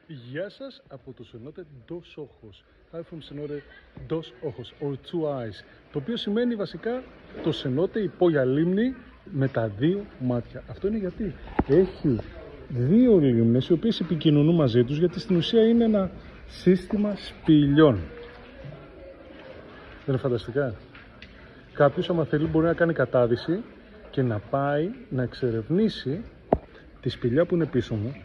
Γεια σας από το cenote Dos Ojos. Hi from cenote Dos Ojos or Two Eyes. Το οποίο σημαίνει βασικά το cenote, η πόγια λίμνη με τα δύο μάτια. Αυτό είναι γιατί έχει δύο λίμνες οι οποίες επικοινωνούν μαζί τους, γιατί στην ουσία είναι ένα σύστημα σπηλιών. Δεν είναι φανταστικά? Κάποιος άμα θέλει μπορεί να κάνει κατάδυση και να πάει να εξερευνήσει τη σπηλιά που είναι πίσω μου.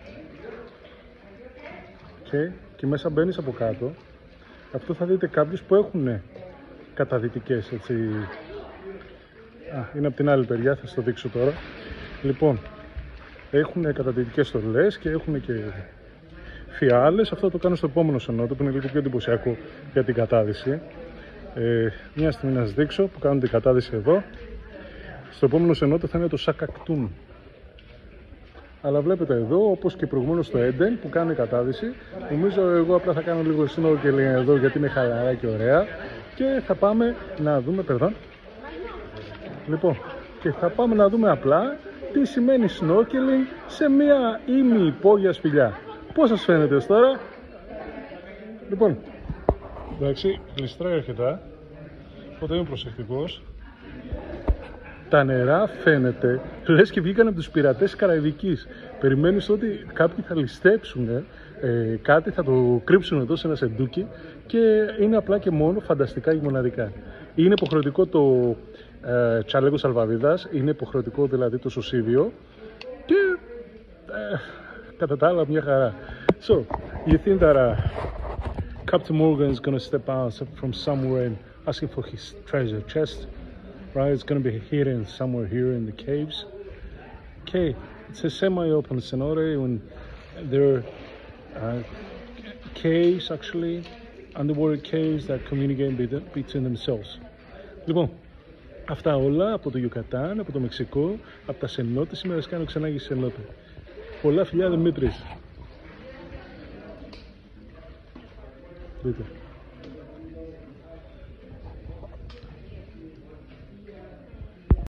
Και μέσα μπαίνεις από κάτω. Αυτό θα δείτε κάποιους που έχουν καταδυτικές, έτσι. Είναι από την άλλη μεριά, θα σας το δείξω τώρα. Λοιπόν, έχουν καταδυτικές στολές και έχουν και φιάλες. Αυτό το κάνω στο επόμενο cenote που είναι λίγο πιο εντυπωσιακό για την κατάδυση. Μια στιγμή να σας δείξω που κάνουν την κατάδυση εδώ. Στο επόμενο cenote θα είναι το Σακακτούν. Αλλά βλέπετε εδώ, όπως και προηγουμένως στο Έντεν που κάνει κατάδυση, νομίζω εγώ απλά θα κάνω λίγο snorkeling εδώ γιατί είναι χαλαρά και ωραία και θα πάμε να δούμε, λοιπόν, και θα πάμε να δούμε απλά τι σημαίνει snorkeling σε μια ημι-υπόγεια σπηλιά. Πώς σας φαίνεται ως τώρα? Λοιπόν, εντάξει, γλιστράει αρκετά, οπότε είμαι προσεκτικός. Τα νερά φαίνεται λες και βγήκαν από τους πειρατές της Καραϊβικής. Περιμένεις ότι κάποιοι θα ληστέψουν κάτι, θα το κρύψουν εδώ σε ένα σεντούκι και είναι απλά και μόνο φανταστικά και μοναδικά. Είναι υποχρεωτικό το τσαλέγκο σαλβαβίδας, είναι υποχρεωτικό δηλαδή το σωσίδιο και κατά τα άλλα μια χαρά. So, you think that Captain Morgan is gonna step out from somewhere and asking for his treasure chest? Right, it's going to be hidden somewhere here in the caves. Okay, it's a semi-open cenote when there are caves, actually, underwater caves that communicate between themselves. Λοιπόν, αυτά όλα από το Ιουκατάν, από το Μεξικό, από τα cenote. Σήμερα σας κάνω ξανά για cenote. Πολλά φιλιά, Δημήτρης. Δείτε.